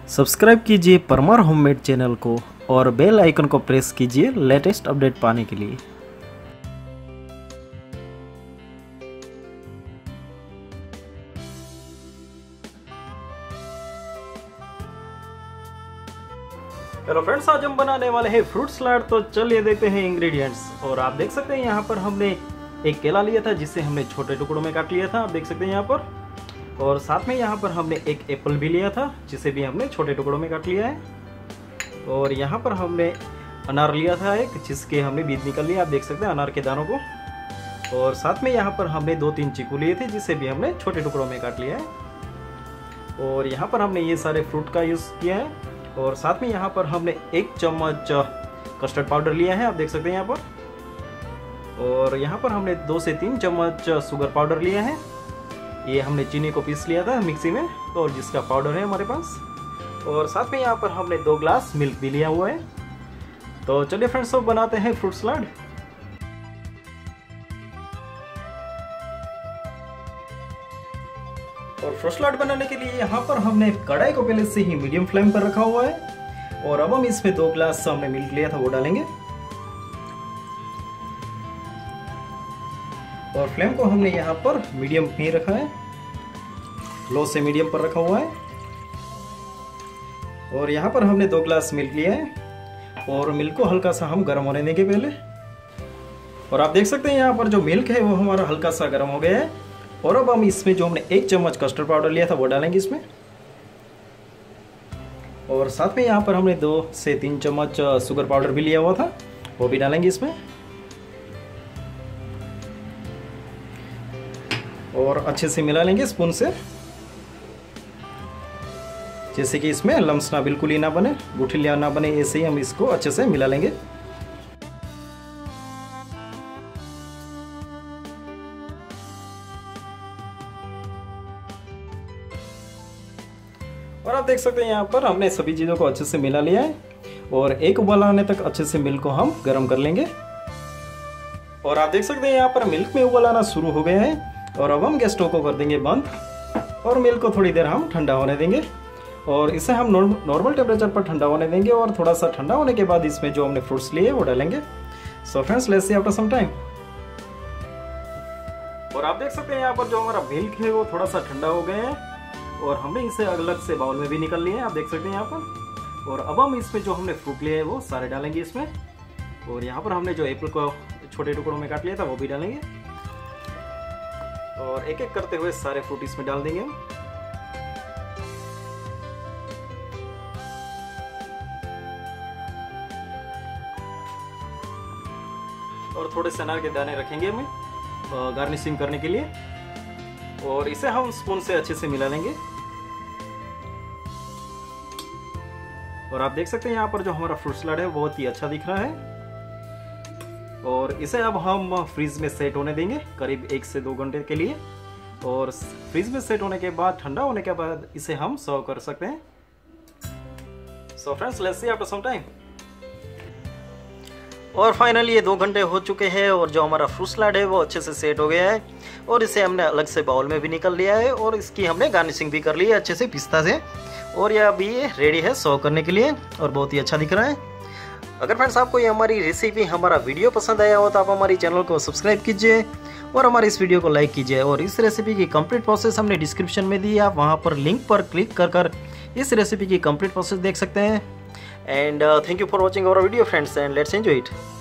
Subscribe कीजिए Parmar homemade channel को और बेल आइकन को प्रेस कीजिए लेटेस्ट अपडेट पाने के लिए। हेलो फ्रेंड्स, आज हम बनाने वाले हैं फ्रूट सलाद। तो चलिए देखते हैं इंग्रेडिएंट्स। और आप देख सकते हैं यहाँ पर हमने एक केला लिया था जिसे हमने छोटे टुकड़ों में काट लिया था, आप देख सकते हैं यहाँ पर। और साथ में यहाँ पर हमने एक एप्पल भी लिया था जिसे भी हमने छोटे टुकड़ों में काट लिया है। और यहाँ पर हमने अनार लिया था एक, जिसके हमने बीज निकल लिया, आप देख सकते हैं अनार के दानों को। और साथ में यहाँ पर हमने 2-3 चीकू लिए थे जिसे भी हमने छोटे टुकड़ों में काट लिया है। और यहाँ पर हमने ये सारे फ्रूट का यूज़ किया है। और साथ में यहाँ पर हमने 1 चम्मच कस्टर्ड पाउडर लिया है, आप देख सकते हैं यहाँ पर। और यहाँ पर हमने 2 से 3 चम्मच शुगर पाउडर लिया है। ये हमने चीनी को पीस लिया था मिक्सी में, तो जिसका पाउडर है हमारे पास। और साथ में यहाँ पर हमने 2 ग्लास मिल्क भी लिया हुआ है। तो चलिए फ्रेंड्स, सब बनाते हैं फ्रूट सलाद। और फ्रूट सलाद बनाने के लिए यहाँ पर हमने कढ़ाई को पहले से ही मीडियम फ्लेम पर रखा हुआ है। और अब हम इसमें 2 ग्लास हमने मिल्क लिया था वो डालेंगे। और फ्लेम को हमने यहाँ पर मीडियम पे रखा है, लो से मीडियम पर रखा हुआ है। और यहाँ पर हमने 2 ग्लास मिल्क लिया है और मिल्क को हल्का सा हम गर्म होने देंगे पहले। और आप देख सकते हैं यहाँ पर जो मिल्क है वो हमारा हल्का सा गर्म हो गया है। और अब हम इसमें जो हमने 1 चम्मच कस्टर्ड पाउडर लिया था वो डालेंगे इसमें। और साथ में यहाँ पर हमने 2 से 3 चम्मच शुगर पाउडर भी लिया हुआ था, वो भी डालेंगे इसमें। और अच्छे से मिला लेंगे स्पून से, जैसे कि इसमें लम्स ना बिल्कुल ही ना बने, गुठलियां ना बने, ऐसे ही हम इसको अच्छे से मिला लेंगे। और आप देख सकते हैं यहाँ पर हमने सभी चीज़ों को अच्छे से मिला लिया है। और एक उबाल आने तक अच्छे से मिल्क को हम गर्म कर लेंगे। और आप देख सकते हैं यहाँ पर मिल्क में उबाल आना शुरू हो गया है। और अब हम गैस स्टोव को कर देंगे बंद और मिल्क को थोड़ी देर हम ठंडा होने देंगे। और इसे हम नॉर्मल टेम्परेचर पर ठंडा होने देंगे। और थोड़ा सा ठंडा होने के बाद इसमें जो हमने फ्रूट्स लिए वो डालेंगे। So friends, let's see after some time. और आप देख सकते हैं यहाँ पर जो हमारा मिल्क है वो थोड़ा सा ठंडा हो गया है। और हमने इसे अलग से बाउल में भी निकाल लिया है, आप देख सकते हैं यहाँ पर। और अब हम इसमें जो हमने फ्रूट लिए है वो सारे डालेंगे इसमें। और यहाँ पर हमने जो एप्पल को छोटे टुकड़ों में काट लिया था वो भी डालेंगे। और एक एक करते हुए सारे फ्रूट इसमें डाल देंगे हम। और थोड़े से अनार के दाने रखेंगे हमें गार्निशिंग करने के लिए। और इसे हम स्पून से अच्छे से मिला लेंगे। और आप देख सकते हैं यहाँ पर जो हमारा फ्रूट सलाद है बहुत ही अच्छा दिख रहा है। और इसे अब हम फ्रीज में सेट होने देंगे करीब 1 से 2 घंटे के लिए। और फ्रीज में सेट होने के बाद, ठंडा होने के बाद इसे हम सर्व कर सकते हैं। So friends, let's see after some time. और फाइनली ये 2 घंटे हो चुके हैं और जो हमारा फ्रूट सलाद है वो अच्छे से सेट हो गया है। और इसे हमने अलग से बाउल में भी निकाल लिया है। और इसकी हमने गार्निशिंग भी कर ली है अच्छे से पिस्ता से। और ये अभी ये रेडी है सर्व करने के लिए और बहुत ही अच्छा दिख रहा है। अगर फ्रेंड्स आपको ये हमारी रेसिपी, हमारा वीडियो पसंद आया हो तो आप हमारी चैनल को सब्सक्राइब कीजिए और हमारे इस वीडियो को लाइक कीजिए। और इस रेसिपी की कंप्लीट प्रोसेस हमने डिस्क्रिप्शन में दी है, आप वहाँ पर लिंक पर क्लिक कर इस रेसिपी की कंप्लीट प्रोसेस देख सकते हैं। And thank you for watching our video friends, and let's enjoy it.